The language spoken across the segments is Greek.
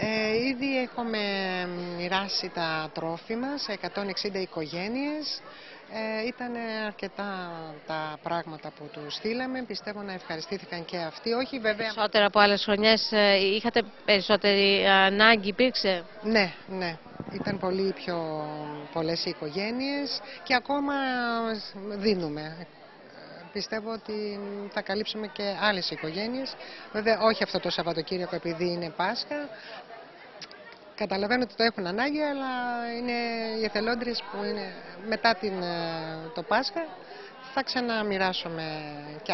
Ήδη έχουμε μοιράσει τα τρόφιμα σε 160 οικογένειες. Ήταν αρκετά τα πράγματα που τους στείλαμε. Πιστεύω να ευχαριστήθηκαν και αυτοί. Όχι βέβαια. Περισσότερα από άλλες χρονιές, είχατε περισσότερη ανάγκη, υπήρξε? Ναι, ναι. Ήταν πολύ πιο πολλές οι οικογένειες και ακόμα δίνουμε. Πιστεύω ότι θα καλύψουμε και άλλες οικογένειες. Βέβαια όχι αυτό το Σαββατοκύριακο επειδή είναι Πάσχα. Καταλαβαίνω ότι το έχουν ανάγκη, αλλά είναι οι εθελόντριες που είναι μετά το Πάσχα. Θα ξαναμοιράσουμε κι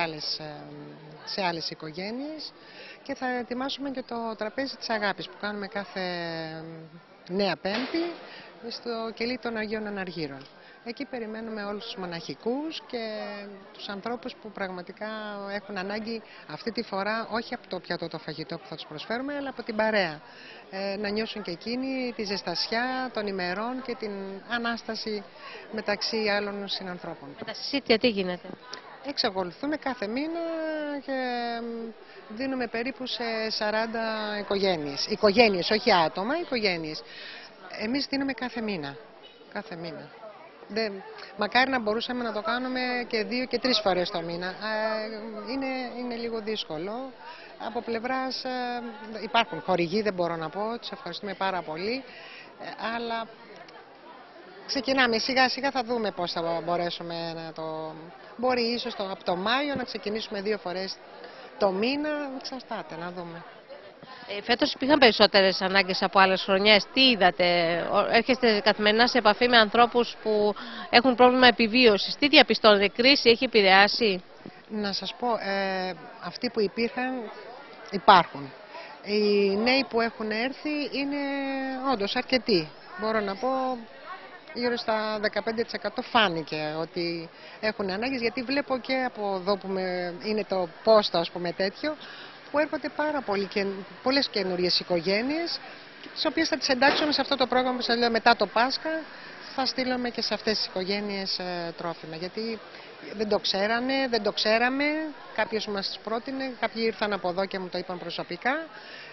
σε άλλες οικογένειες και θα ετοιμάσουμε και το τραπέζι της αγάπης που κάνουμε κάθε Νέα Πέμπτη στο κελί των Αγίων Αναργύρων. Εκεί περιμένουμε όλους τους μοναχικούς και τους ανθρώπους που πραγματικά έχουν ανάγκη αυτή τη φορά όχι από το πιάτο το φαγητό που θα τους προσφέρουμε, αλλά από την παρέα. Να νιώσουν και εκείνοι τη ζεστασιά των ημερών και την Ανάσταση μεταξύ άλλων συνανθρώπων. Με τα συσίτια τι γίνεται? Εξακολουθούμε κάθε μήνα και δίνουμε περίπου σε 40 οικογένειες. Οικογένειες, όχι άτομα, οικογένειες. Εμείς δίνουμε κάθε μήνα. Κάθε μήνα. Μακάρι να μπορούσαμε να το κάνουμε και 2 και 3 φορές το μήνα. Είναι λίγο δύσκολο. Από πλευράς υπάρχουν χορηγοί, δεν μπορώ να πω, τους ευχαριστούμε πάρα πολύ. Αλλά ξεκινάμε σιγά σιγά, θα δούμε πώς θα μπορέσουμε να το... Μπορεί ίσως από το Μάιο να ξεκινήσουμε 2 φορές το μήνα, εξαρτάται, να δούμε. Φέτος υπήρχαν περισσότερες ανάγκες από άλλες χρονιές. Τι είδατε? Έρχεστε καθημερινά σε επαφή με ανθρώπους που έχουν πρόβλημα επιβίωσης. Τι διαπιστώνετε? Κρίση έχει επηρεάσει? Να σας πω, αυτοί που υπήρχαν υπάρχουν. Οι νέοι που έχουν έρθει είναι όντως αρκετοί. Μπορώ να πω γύρω στα 15% φάνηκε ότι έχουν ανάγκες, γιατί βλέπω και από εδώ που είναι το πόστο, ας πούμε, τέτοιο, που έρχονται πολλές καινούριες οικογένειες, τις οποίες θα τις εντάξουμε σε αυτό το πρόγραμμα που σας λέω μετά το Πάσχα. Θα στείλουμε και σε αυτές τις οικογένειες τρόφιμα, γιατί δεν το ξέρανε, δεν το ξέραμε, κάποιος μας πρότεινε, κάποιοι ήρθαν από εδώ και μου το είπαν προσωπικά.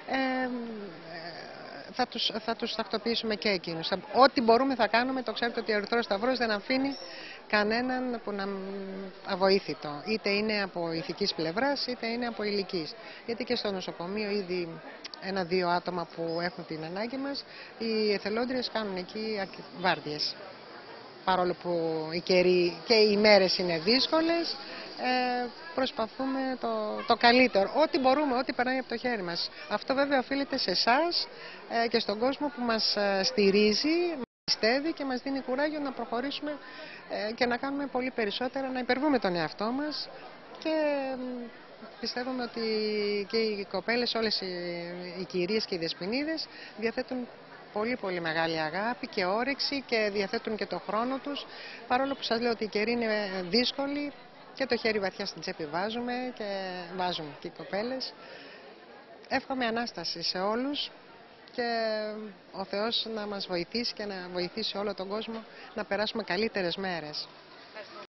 Θα τους τακτοποιήσουμε και εκείνους. Ό,τι μπορούμε θα κάνουμε, το ξέρετε ότι ο Ερυθρός Σταυρός δεν αφήνει κανέναν που να αβοήθητο. Είτε είναι από ηθικής πλευράς, είτε είναι από ηλικής. Γιατί και στο νοσοκομείο ήδη 1-2 άτομα που έχουν την ανάγκη μας, οι εθελόντριες κάνουν εκεί βάρδιες. Παρόλο που οι καιροί και οι ημέρες είναι δύσκολες, προσπαθούμε το καλύτερο. Ό,τι μπορούμε, ό,τι περνάει από το χέρι μας. Αυτό βέβαια οφείλεται σε εσάς και στον κόσμο που μας στηρίζει, μας πιστεύει και μας δίνει κουράγιο να προχωρήσουμε και να κάνουμε πολύ περισσότερα, να υπερβούμε τον εαυτό μας και πιστεύουμε ότι και οι κοπέλες, όλες οι κυρίες και οι δεσποινίδες διαθέτουν πολύ πολύ μεγάλη αγάπη και όρεξη και διαθέτουν και το χρόνο τους, παρόλο που σας λέω ότι οι καιροί είναι δύσκολοι και το χέρι βαθιά στην τσέπη βάζουμε και οι κοπέλες. Εύχομαι Ανάσταση σε όλους και ο Θεός να μας βοηθήσει και να βοηθήσει όλο τον κόσμο να περάσουμε καλύτερες μέρες.